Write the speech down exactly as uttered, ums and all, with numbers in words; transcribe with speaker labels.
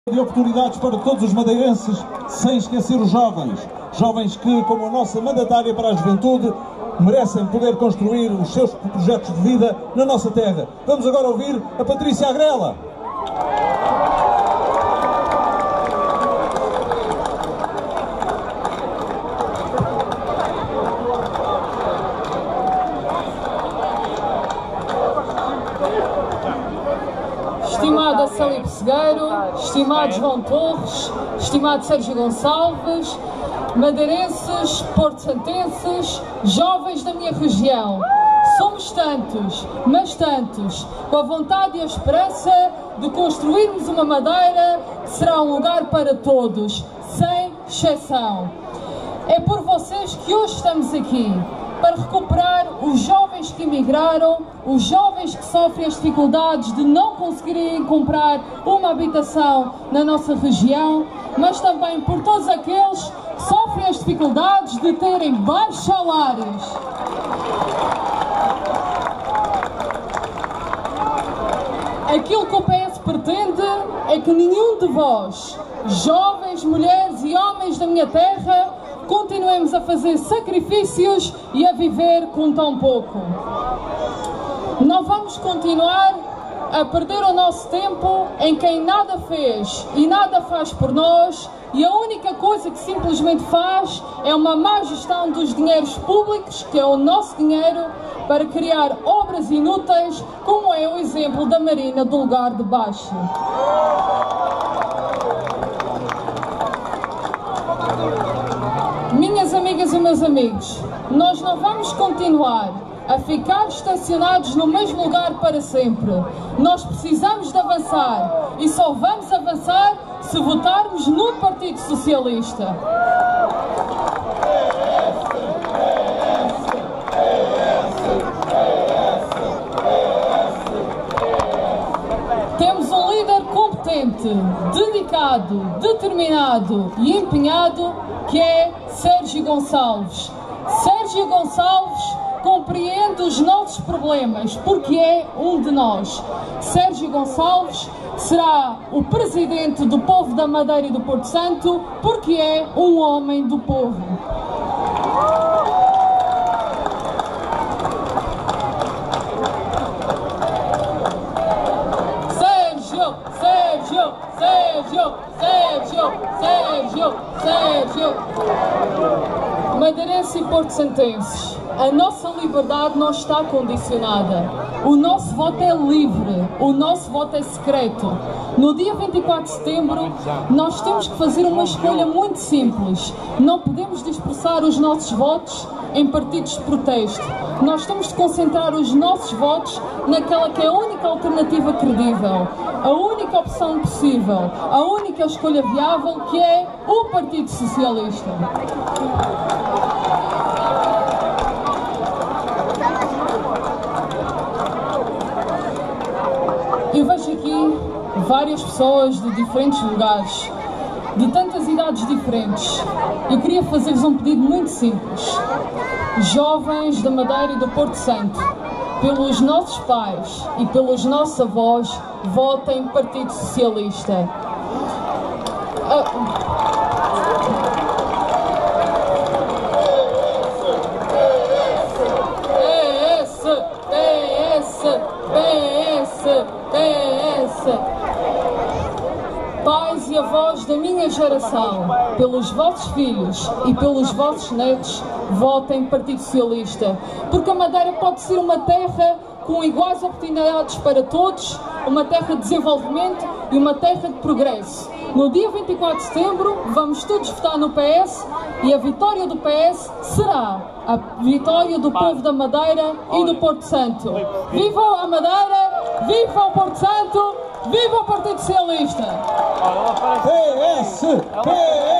Speaker 1: de oportunidades para todos os madeirenses, sem esquecer os jovens. Jovens que, como a nossa mandatária para a juventude, merecem poder construir os seus projetos de vida na nossa terra. Vamos agora ouvir a Patrícia Agrela.
Speaker 2: Estimada Célia Pessegueiro, estimado João Torres, estimado Sérgio Gonçalves, madeirenses, porto-santenses, jovens da minha região, somos tantos, mas tantos, com a vontade e a esperança de construirmos uma Madeira que será um lugar para todos, sem exceção. É por vocês que hoje estamos aqui, para recuperar os jovens que emigraram, os jovens que sofrem as dificuldades de não conseguirem comprar uma habitação na nossa região, mas também por todos aqueles que sofrem as dificuldades de terem baixos salários. Aquilo que o P S pretende é que nenhum de vós, jovens, mulheres e homens da minha terra, continuemos a fazer sacrifícios e a viver com tão pouco. Não vamos continuar a perder o nosso tempo em quem nada fez e nada faz por nós e a única coisa que simplesmente faz é uma má gestão dos dinheiros públicos, que é o nosso dinheiro, para criar obras inúteis, como é o exemplo da Marina do Lugar de Baixo. Minhas amigas e meus amigos, nós não vamos continuar a ficar estacionados no mesmo lugar para sempre. Nós precisamos de avançar e só vamos avançar se votarmos no Partido Socialista. Temos um líder competente, dedicado, determinado e empenhado, que é Sérgio Gonçalves. Sérgio Gonçalves compreende os nossos problemas, porque é um de nós. Sérgio Gonçalves será o presidente do povo da Madeira e do Porto Santo, porque é um homem do povo. Sérgio, Sérgio, Sérgio, Sérgio, Sérgio, Sérgio. Madeirenses e porto-santenses, a nossa liberdade não está condicionada. O nosso voto é livre, o nosso voto é secreto. No dia vinte e quatro de setembro, nós temos que fazer uma escolha muito simples. Não podemos dispersar os nossos votos em partidos de protesto. Nós temos de concentrar os nossos votos naquela que é a única alternativa credível, a única opção possível, a única escolha viável, que é o Partido Socialista. Eu vejo aqui várias pessoas de diferentes lugares, de tantas idades diferentes. Eu queria fazer-vos um pedido muito simples. Jovens da Madeira e do Porto Santo, pelos nossos pais e pelos nossos avós, votem Partido Socialista. Uh... Pais e avós da minha geração, pelos vossos filhos e pelos vossos netos, votem Partido Socialista, porque a Madeira pode ser uma terra com iguais oportunidades para todos, uma terra de desenvolvimento e uma terra de progresso. No dia vinte e quatro de setembro vamos todos votar no P S e a vitória do P S será a vitória do povo da Madeira e do Porto Santo. Viva a Madeira, viva o Porto Santo, viva o Partido Socialista!
Speaker 1: P S! P S!